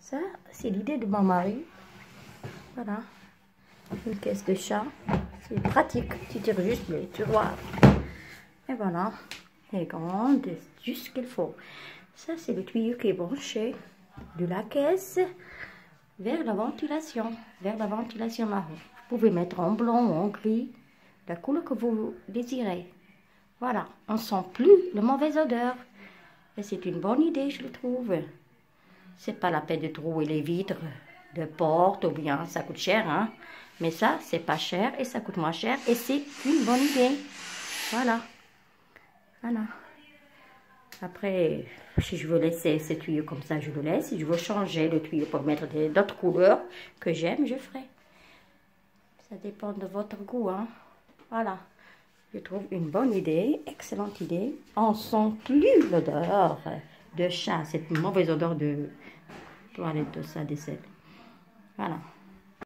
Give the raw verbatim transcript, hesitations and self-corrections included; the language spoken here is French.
Ça, c'est l'idée de mon mari. Voilà. Une caisse de chat. C'est pratique. Tu tires juste les tiroirs. Et voilà. Elle est grande, juste ce qu'il faut. Ça, c'est le tuyau qui est branché de la caisse vers la ventilation. Vers la ventilation marron. Vous pouvez mettre en blanc ou en gris, la couleur que vous désirez. Voilà. On ne sent plus la mauvaise odeur. Et c'est une bonne idée, je le trouve. C'est pas la peine de trouver les vitres de porte ou bien ça coûte cher, hein. Mais ça, c'est pas cher et ça coûte moins cher et c'est une bonne idée. Voilà. Voilà. Après, si je veux laisser ce tuyau comme ça, je le laisse. Si je veux changer le tuyau pour mettre d'autres couleurs que j'aime, je ferai. Ça dépend de votre goût, hein. Voilà. Je trouve une bonne idée, excellente idée. On sent plus l'odeur de chat, cette mauvaise odeur de toilette, de ça, des selles. Voilà.